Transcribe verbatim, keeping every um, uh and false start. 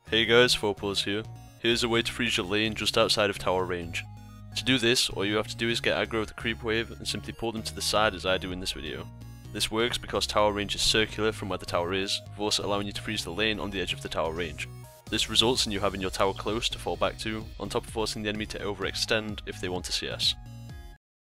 Hey guys, Fopos here. Here's a way to freeze your lane just outside of tower range. To do this, all you have to do is get aggro with the creep wave and simply pull them to the side as I do in this video. This works because tower range is circular from where the tower is, thus allowing you to freeze the lane on the edge of the tower range. This results in you having your tower close to fall back to, on top of forcing the enemy to overextend if they want to C S.